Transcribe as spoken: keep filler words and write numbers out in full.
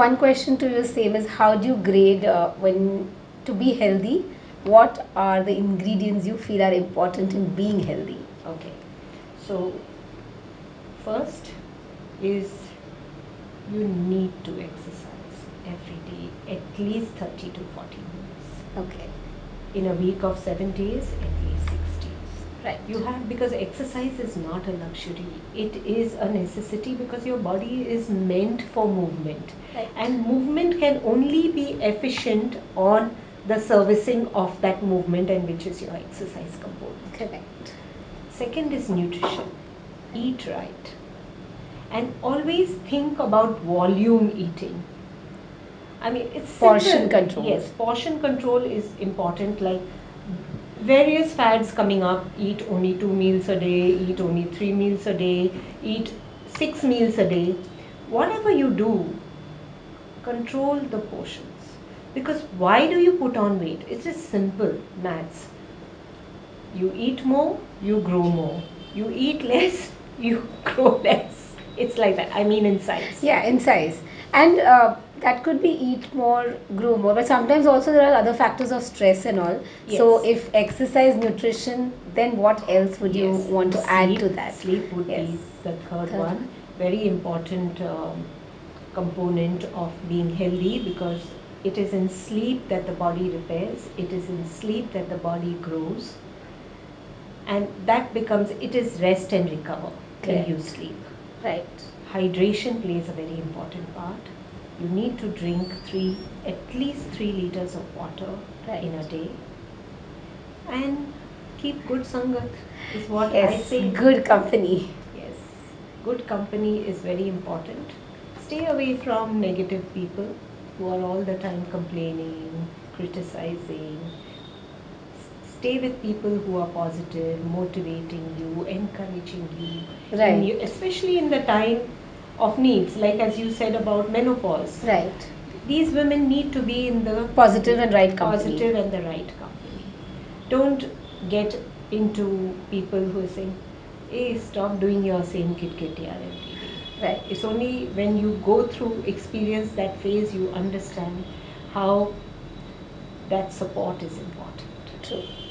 one question to you same is, how do you grade uh, when to be healthy? What are the ingredients you feel are important in being healthy? Okay, so first is you need to exercise every day at least thirty to forty minutes. Okay. In a week of seven days, at least six days. Right. You have, because exercise is not a luxury, it is a necessity, because your body is meant for movement. Right. And movement can only be efficient on the servicing of that movement, and which is your exercise component. Correct. Second is nutrition. Eat right. And always think about volume eating. I mean, it's Portion simple. control. Yes, portion control is important. Like various fads coming up: eat only two meals a day, eat only three meals a day, eat six meals a day. Whatever you do, control the portions. Because why do you put on weight? It's just simple maths. You eat more, you grow more. You eat less, you grow less. It's like that. I mean, in size. Yeah, in size. And uh, that could be eat more, grow more, but sometimes also there are other factors of stress and all. Yes. So if exercise, nutrition, then what else would you Yes. want to add Sleep. to that? Sleep would Yes. be the third, Third. one. Very important um, component of being healthy, because it is in sleep that the body repairs. It is in sleep that the body grows. And that becomes, it is rest and recover when Correct. you sleep. Right. Hydration plays a very important part. You need to drink three, at least three liters of water Right. in a day. And keep good sangat is what Yes, I say. good company. Yes, good company is very important. Stay away from negative people who are all the time complaining, criticizing. Stay with people who are positive, motivating you, encouraging you, Right. in you, especially in the time of needs, like as you said about menopause. Right. These women need to be in the Positive and right company. positive and the right company. Don't get into people who are saying, hey, stop doing your same kit kit yaar every day. Right. It's only when you go through, experience that phase, you understand how that support is important. True.